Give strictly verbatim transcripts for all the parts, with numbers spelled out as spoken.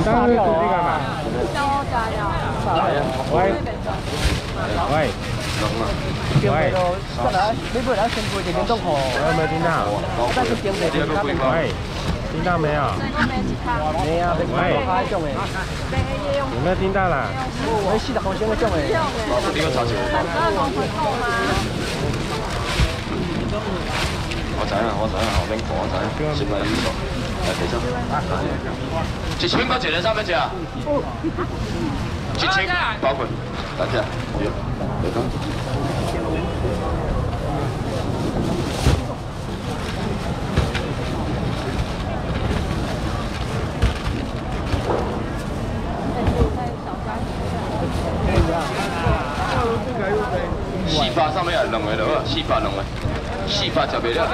当然是这个嘛。 叫我加料。 喂。喂。喂。 再来，你不来先过一点钟吼。 有没有听到？ 但是经济比较便宜。 喂，听到没有？ 没啊，没有开种诶。 有没有听到啦？ 我四十公升的种诶。 呢個炒潮。我知啦，我知啦，後邊講我知啦，算咪呢個，係其實。一千個一個三百隻啊？一千包括，等下，有，有講。四百上面係兩個咯，四百兩個，四百就袂了。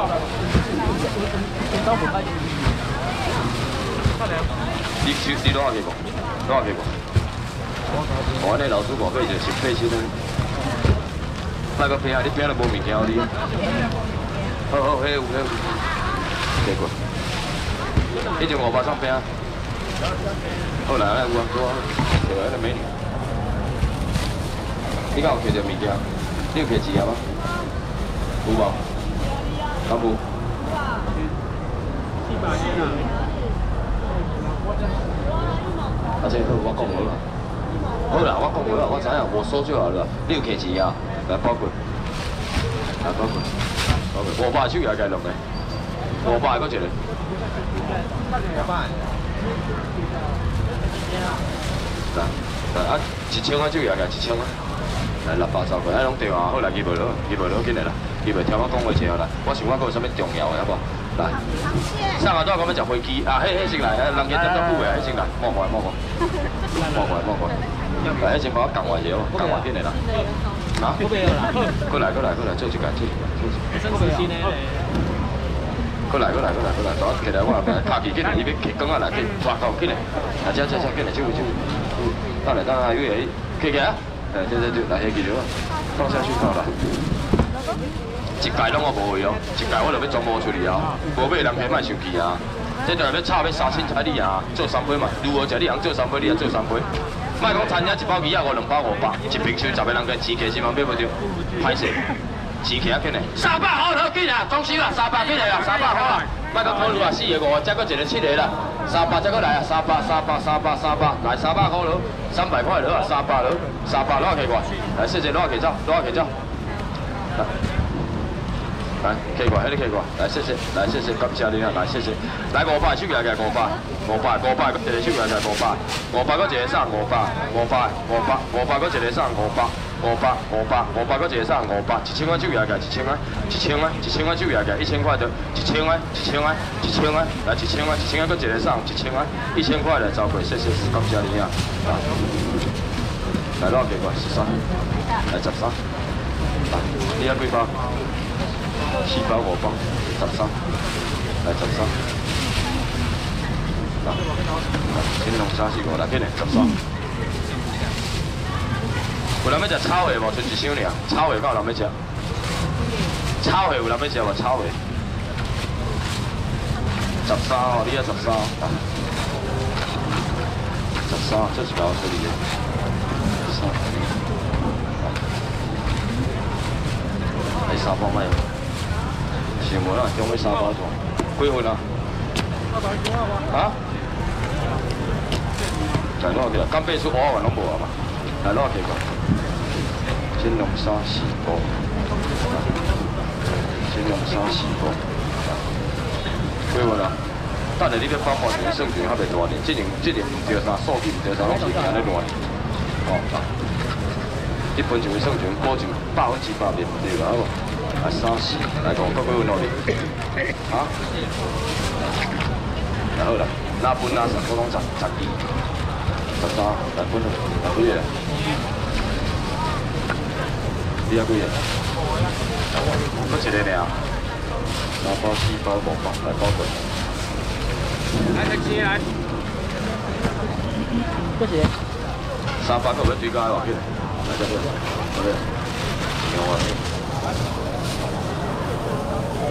你手你攞下幾個？攞下幾個？我呢老師話費就十八千蚊，那個平啊，你平都無物件你。好好，迄有迄有，幾個？迄種五百上平。好啦，有啊，有啊，有啊，那美女。你敢有摕到物件？你有摕錢嗎？有無？敢無？啊，這好，我講好啦。好啦，我講好啦，我知影，我說就好了。你有摕錢啊？來包括，來包括，包括。五百手也計兩個，五百嗰一個。五百。來來啊，一千塊手也計一千塊。来六百十块，哎，拢对啊，好来，记袂落，记袂落，紧来啦，记袂听我讲话者啦。我想我讲有啥物重要的，好无？来，上下都讲要食飞机啊，迄迄先来，人家点都久的，迄先来，莫怪莫怪，莫怪莫怪。来，迄先帮我讲话者，讲话紧来啦。啊？过来过来过来，做一个做一个做一个。生死线呢？过来过来过来过来，走起来我来，卡起紧来，伊要起讲啊来，起抓到紧来，啊，这这这紧来，走走。等来等来，有嘢，起起啊！哎，对对对，来下记住啊，放下去好了。一届拢我无去哦，一届我就要全部处理啊，无买人客莫生气啊。这就要炒要三千彩你啊，做三杯嘛，如何食你通做三杯，你也做三杯。莫讲餐厅一包鱼啊，五两包五百，一瓶酒十个人个钱客是嘛买不着，歹势。钱客啊，紧来，三百好好紧啊，装修啦，三百紧来啦，三百好啊。莫讲考虑啊，四个五个，再搁一个七个啦，三百再搁来啊，三百三百三百三百，来三百块咯。三百块了啊，三百了，三百攞下奇怪，来谢谢攞下奇走，攞下奇走，来奇怪，喺啲奇怪，来谢谢，来谢谢，感谢你啊，来谢谢，来五百手机嘅五百，五百五百，嗰一个手机嘅五百，五百嗰一个送五百，五百五百五百嗰一个送五百，五百五百五百嗰一个送五百，一千块手机嘅一千块，一千块一千块手机嘅一千块的，一千块一千块一千块，来一千块一千块嗰一个送一千块，一千块来招贵，谢谢，感谢你啊。来攞幾個？十三，嚟十三，嚟呢一杯包，四包五包，十三，嚟十三，嗱，先弄三四個，嚟，緊嚟十三。有人要食炒的無？剩一箱爾，炒的敢有人要食？炒的有人要食無？炒的，十三哦，你啊十三，十三，這是搞處理的。係三百米，全部啦，用去三百多，幾份啊？啊？就攞幾啦？金幣數我還攏無啊嘛？嚟攞幾個？先用三四個，先用三四個，幾份啊？等下你要包包一個算盤較袂大呢，這陣這陣唔對啥，數據唔對啥，攏是安尼亂。哦，一分就會生存，保證百分之百面唔對啦，好無？啊，三四，來講，各位努力，啊，然後啦，那分那十，我講十十二，十三，來分啦，來幾嘢？你有幾嘢？嗰一個呢？三包四包五包，來包佢。來食錢來。多謝。三百個要對價喎，嚟這邊，這邊，有啊。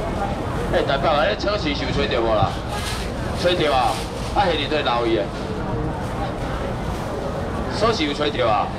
誒，台北啊，你超市收吹到無啦？吹到啊，啊，係你對撈伊誒。 锁匙有吹到啊？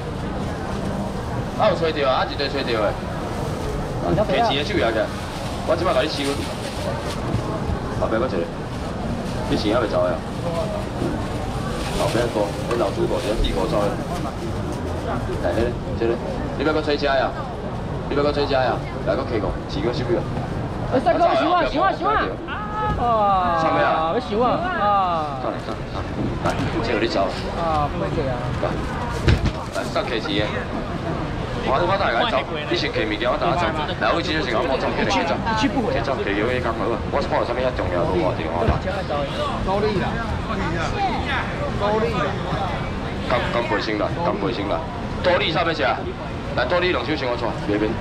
啊有吹到啊，啊一堆吹到的。摕钱的手摇起来，我即摆甲你收。后壁搁一个，你钱还袂走呀？后壁个，你老主顾一地顾走的。来，迄个，这个，你要搁吹车呀？你要搁吹车呀？来，搁开个，钱搁收了。 哎，三哥，收啊，收啊，收啊！啊， 上面啊， 要收啊！啊， 上来，上来，来，这个你走。 啊，不会这样。 来，来，上客钱的。我我等下来走，你先摕物件，我等下走。来，我这就是讲我走，给你去走，去不回，去走，摕油去讲好啊。我看有啥物遐重要，无话电话打。 高丽啦，高丽啦， 干干背心啦，干背心啦。多利啥物事啊？来，多利两手先我带，别别。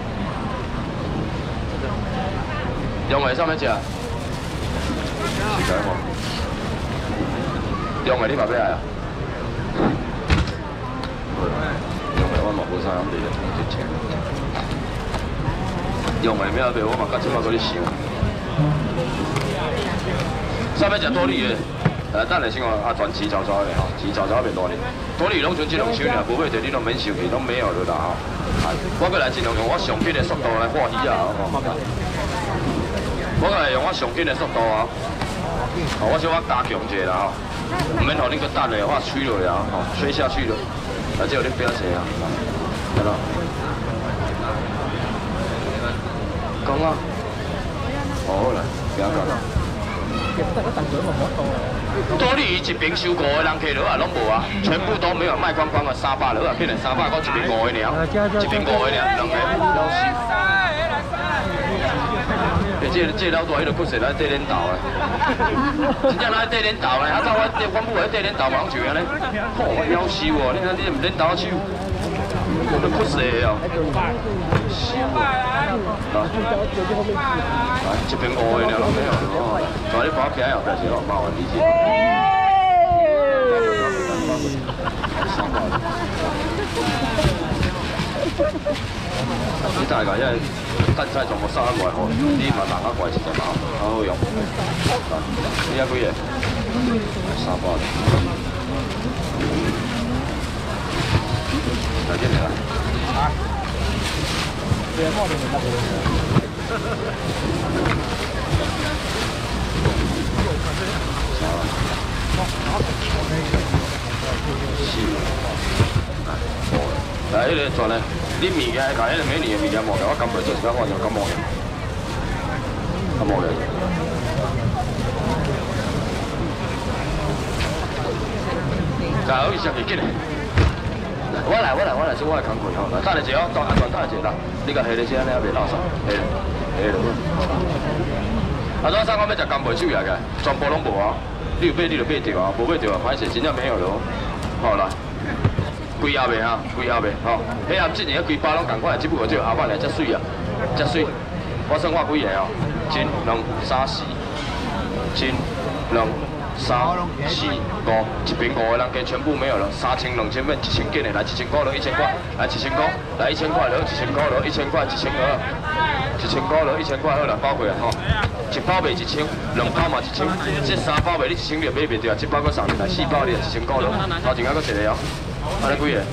用的啥物事啊？是解无？用的你嘛要来啊？用的我嘛无啥人卖的，一千。用的咩卖？我嘛到即摆搁咧想。啥物食多利的？呃，等下先讲啊，全钱找找的吼，钱找找变多哩。多利拢剩这两手尔，无买着你拢免收去，拢没有了啦吼。啊，我过来尽量用我上紧的速度来换鱼啊吼。我过来用我上紧的速度啊，哦，我小可加强一下啦吼，唔免互恁搁等咧，我吹落啊吼，吹下去了，啊，只有恁不要坐啊，好了。讲啊，好啦，不要讲。多利一边收五个人客落啊，拢无啊，全部都没有卖光光啊，三百落啊，变成三百，我一边五个尔，一边五个尔，两个了死。诶，这这老大迄个骨髓来缀恁斗啊，真正来缀恁斗咧，啊，早我阮母来缀恁斗，忙就安尼，好夭寿哦，你看你毋恁斗手，那骨髓哦，死哦，来，这边五个尔拢没有了，带你跑起来后，但是哦，麻烦理解。你大概因为等晒全部收喺外河，呢份人啊貴錢就好，好好用。呢一個嘢三百零，嚟邊嚟啦？啊！對啊，我哋唔得。來，呢個做咧。你物件甲迄个美女的物件摸起，我感觉做一摆我就感冒了，感冒了。加好伊上去紧嘞！我来，我来，我来，是我的工课吼。来，等下一下哦，当安全等下一下啦。你甲下咧先，安尼还袂落手，下下落。啊，昨三我要食干贝手也个，全部拢无啊！你有买你就买着啊，无买着啊，歹势，真正没有了。好啦。规盒卖哈，规盒卖吼。迄盒一年规包拢共款，只不过只有后摆来遮水啊，遮水。我算我几个哦，一、两、三、四，一、两、三、四、五，一边五个人加全部没有了，三千、两千变一千几的，来一千块了，一千块，来一千块，来一千块了，一千块了，一千块，一千二，一千块了，一千块好啦，包过来吼。一包卖一千，两包嘛一千，这三包卖你一千就买袂着啊，一包搁送来，四包你就一千块了，头前还搁一个哦。安尼几个？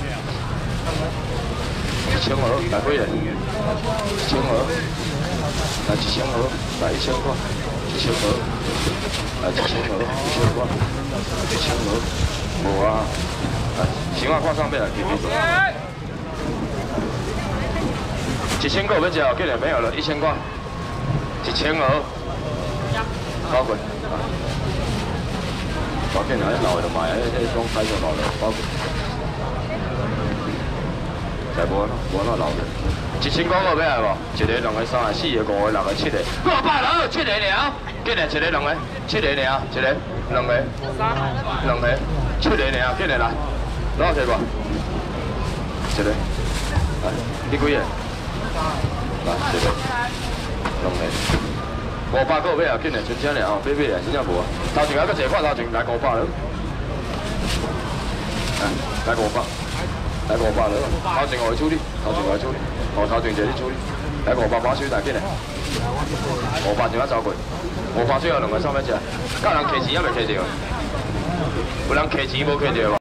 一千盒，来几个？一千盒，来一千盒，来一千块，一千盒，来一千盒，一千块，一千盒，无啊，来，先我看上面来，给你。一千块要吃哦，今日没有了，一千块，一千盒，包括。包括哪老的就买，迄迄种睇就老的，包括。就无咯，无那老嘅。一千块个要来无？一个、两个、三个、四个、五个、六个、七个，五百了，七个了。今日一个、两个，七个了，一个、两个、两个、七个了，今日来，攞起无？一个，来，你几个？来，一个，两个。五百个要啊，今日存钱了哦，买买啊，真正无啊。头前还搁一块，头前来五百了。来，来五百。来五百了，头前我去处理，头前我去处理，哦头前就你处理，来五百把水大紧嘞，五百就要走过，五百水有两个三百只，甲人客钱也未客着，有人客钱无客着无？